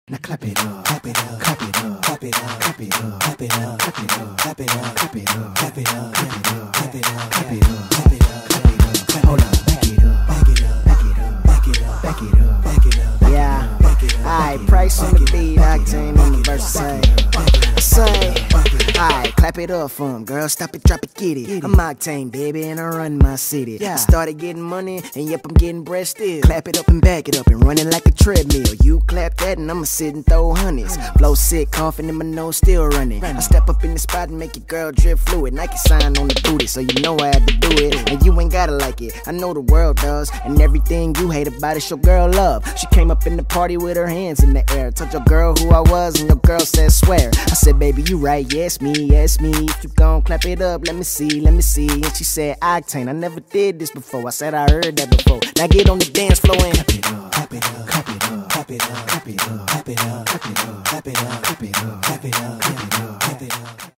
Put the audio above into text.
Now clap it up, clap it up, clap it up, clap it up, clap it up, clap it up, clap it up, clap it up, clap it up, clap it up, clap it up, clap it up, clap it up, clap it up, clap it up. Hold up, back it up, back it up, back it up, back it up, back it up, back it up. Yeah, alright, Price on the beat, Octane on the verse. Say, alright, clap it up for him, girl. Stop it, drop it, get it. I'm Octane, baby, and I run my city. I started getting money, and yep, I'm getting bread still. Clap it up and back it up and running like a treadmill. You clap that, and I'ma sit and throw honeys. Flow sick, coughing, and my nose still running. I step up in the spot and make your girl drip fluid. Nike sign on the booty, so you know I had to do it. And you ain't gotta like it, I know the world does. And everything you hate about it, your girl love. She came up in the party with her hands in the air. Told your girl who I was, and your girl said swear. I said, baby, you right, yes me, yes me. If you gon' clap it up, let me see, let me see. And she said, Octane, I never did this before. I said, I heard that before. Now get on the dance floor and clap it up, clap it up, clap it up, clap it up, clap it up, clap it up, clap it up, clap it up, clap it up, clap it up, clap it up, clap it up.